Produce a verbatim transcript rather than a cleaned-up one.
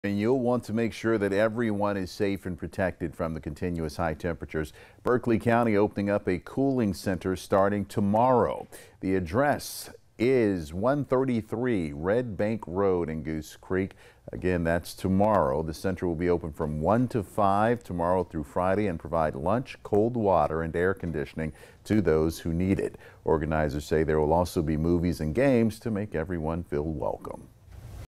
And you'll want to make sure that everyone is safe and protected from the continuous high temperatures. Berkeley County opening up a cooling center starting tomorrow. The address is one thirty-three Red Bank Road in Goose Creek. Again, that's tomorrow. The center will be open from one to five tomorrow through Friday and provide lunch, cold water, and air conditioning to those who need it. Organizers say there will also be movies and games to make everyone feel welcome.